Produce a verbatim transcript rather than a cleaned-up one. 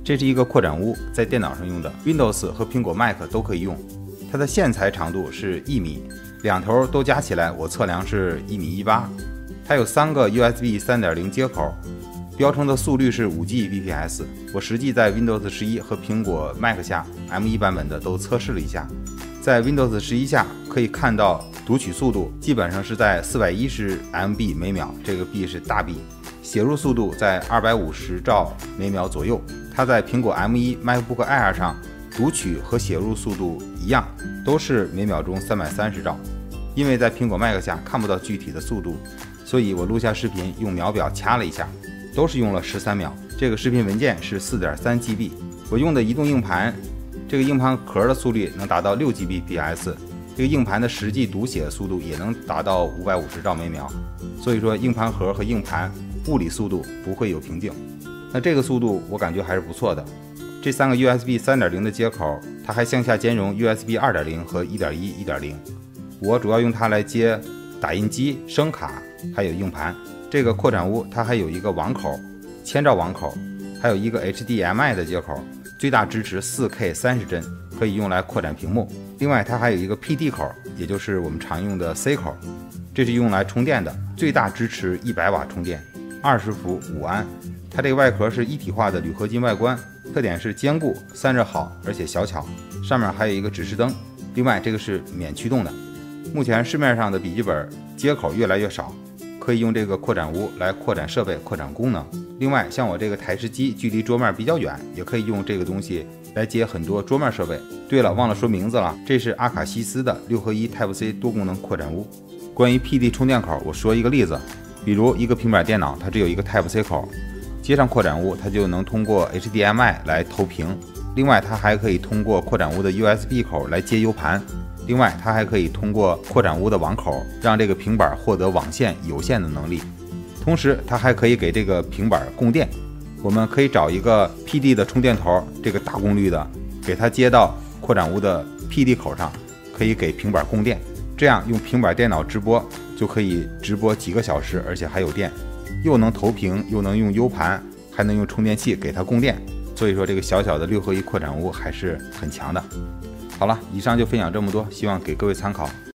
这是一个扩展坞，在电脑上用的 ，Windows 和苹果 Mac 都可以用。它的线材长度是一米，两头都加起来我测量是一米一八。它有三个 U S B 三点零 接口，标称的速率是五 G B P S。我实际在 Windows 十一和苹果 Mac 下 M 一 版本的都测试了一下，在 Windows 十一下可以看到读取速度基本上是在四百一十 M B 每秒，这个 B 是大 B。写入速度在二百五十兆每秒左右。它在苹果 M 一 MacBook Air 上读取和写入速度一样，都是每秒钟三百三十兆。因为在苹果 Mac 下看不到具体的速度，所以我录下视频用秒表掐了一下，都是用了十三秒。这个视频文件是 四点三 G B。我用的移动硬盘，这个硬盘壳的速率能达到六 G B P S， 这个硬盘的实际读写速度也能达到五百五十兆每秒。所以说硬盘盒和硬盘物理速度不会有瓶颈。那这个速度我感觉还是不错的。这三个 U S B 三点零 的接口，它还向下兼容 U S B 二点零 和 一点一、一点零。我主要用它来接打印机、声卡还有硬盘。这个扩展坞它还有一个网口，千兆网口，还有一个 H D M I 的接口，最大支持 四K 三十帧，可以用来扩展屏幕。另外它还有一个 P D 口，也就是我们常用的 C 口，这是用来充电的，最大支持一百瓦充电，二十伏五安。它这个外壳是一体化的铝合金外观，特点是坚固、散热好，而且小巧。上面还有一个指示灯。另外这个是免驱动的。目前市面上的笔记本接口越来越少，可以用这个扩展坞来扩展设备、扩展功能。另外像我这个台式机距离桌面比较远，也可以用这个东西来接很多桌面设备。对了，忘了说名字了，这是阿卡西斯的六合一 Type C 多功能扩展坞。关于 P D 充电口，我说一个例子，比如一个平板电脑，它只有一个 Type C 口，接上扩展坞，它就能通过 H D M I 来投屏。另外它还可以通过扩展坞的 U S B 口来接 U 盘。另外它还可以通过扩展坞的网口让这个平板获得网线有线的能力。同时它还可以给这个平板供电。我们可以找一个 P D 的充电头，这个大功率的，给它接到扩展坞的 P D 口上，可以给平板供电。这样用平板电脑直播就可以直播几个小时，而且还有电，又能投屏，又能用 U 盘，还能用充电器给它供电。所以说这个小小的六合一扩展坞还是很强的。好了，以上就分享这么多，希望给各位参考。